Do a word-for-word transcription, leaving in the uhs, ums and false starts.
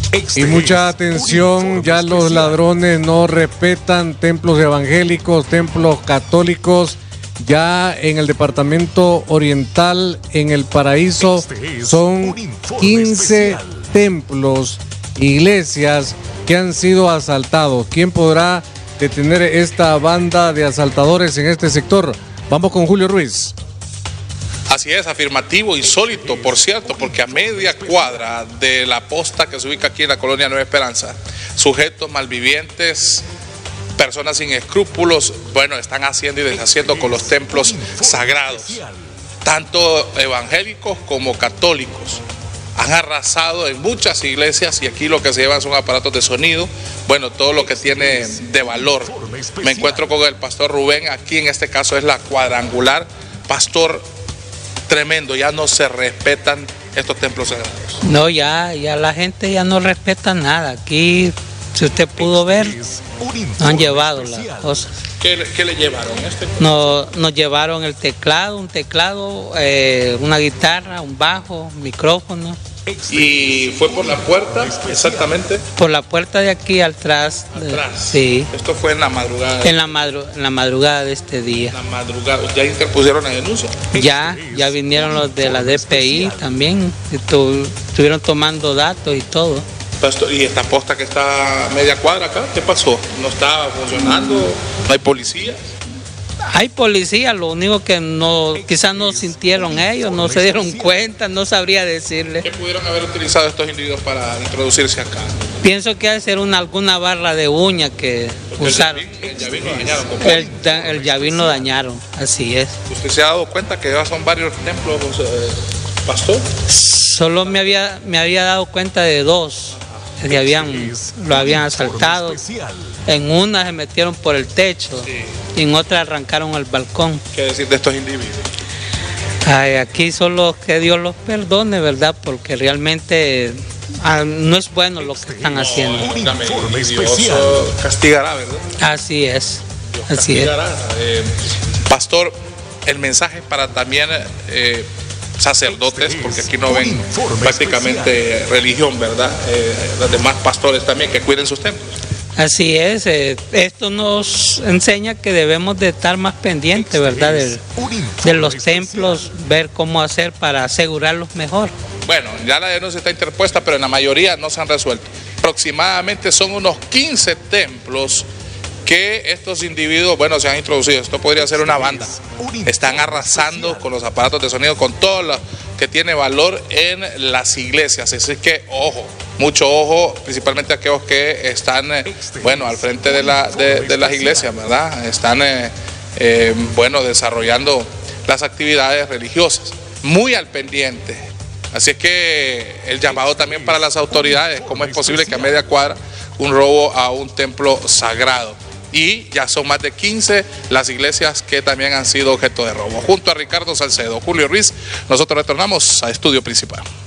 Y mucha atención, ya los ladrones no respetan templos evangélicos, templos católicos. Ya en el departamento oriental, en El Paraíso, son quince templos, iglesias que han sido asaltados. ¿Quién podrá detener esta banda de asaltadores en este sector? Vamos con Julio Ruiz. Así es, afirmativo, insólito, por cierto, porque a media cuadra de la posta que se ubica aquí en la colonia Nueva Esperanza, sujetos malvivientes, personas sin escrúpulos, bueno, están haciendo y deshaciendo con los templos sagrados, tanto evangélicos como católicos. Han arrasado en muchas iglesias y aquí lo que se llevan son aparatos de sonido, bueno, todo lo que tiene de valor. Me encuentro con el pastor Rubén, aquí en este caso es la cuadrangular. Pastor, tremendo, ya no se respetan estos templos sagrados. No, ya, ya la gente ya no respeta nada. Aquí, si usted pudo ver, nos han llevado las cosas. ¿Qué, qué le llevaron? Este? Nos, nos llevaron el teclado, un teclado, eh, una guitarra, un bajo, un micrófono. ¿Y fue por la puerta exactamente? Por la puerta de aquí atrás. Atrás. Sí. Esto fue en la madrugada. En la, madru en la madrugada de este día. En la madrugada. ¿Ya interpusieron la denuncia? Ya, ya vinieron los de la D P I también. Estu estuvieron tomando datos y todo. Pastor, ¿y esta posta que está a media cuadra acá? ¿Qué pasó? ¿No está funcionando? ¿No hay policía? Hay policía, lo único que no, quizás no sintieron ellos, no se dieron cuenta, no sabría decirle. ¿Qué pudieron haber utilizado estos individuos para introducirse acá? Pienso que ha de ser una, alguna barra de uña que Porque usaron. El llavín lo dañaron. El, el llavín lo dañaron, así es. ¿Usted se ha dado cuenta que ya son varios templos, eh, pastor? Solo me había, me había dado cuenta de dos. Que habían, lo habían asaltado. En una se metieron por el techo, sí. Y en otra arrancaron al balcón. ¿Qué decir de estos individuos? Ay, aquí solo que Dios los perdone, ¿verdad? Porque realmente ah, no es bueno lo que están haciendo. No, Dios castigará, ¿verdad? Así es. Dios así castigará. es. Eh, pastor, el mensaje para también eh, sacerdotes, porque aquí no ven prácticamente religión, ¿verdad? Eh, los demás pastores también que cuiden sus templos. Así es, eh, esto nos enseña que debemos de estar más pendientes, ¿verdad? De, de los templos, ver cómo hacer para asegurarlos mejor. Bueno, ya la denuncia está interpuesta, pero en la mayoría no se han resuelto. Aproximadamente son unos quince templos que estos individuos, bueno, se han introducido. Esto podría ser una banda. Están arrasando con los aparatos de sonido, con todo lo que tiene valor en las iglesias. Así que, ojo, mucho ojo, principalmente aquellos que están, bueno, al frente de, la, de, de las iglesias, ¿verdad? Están, eh, eh, bueno, desarrollando las actividades religiosas. Muy al pendiente. Así es que el llamado también para las autoridades, ¿cómo es posible que a media cuadra un robo a un templo sagrado? Y ya son más de quince las iglesias que también han sido objeto de robo. Junto a Ricardo Salcedo, Julio Ruiz, nosotros retornamos a Estudio Principal.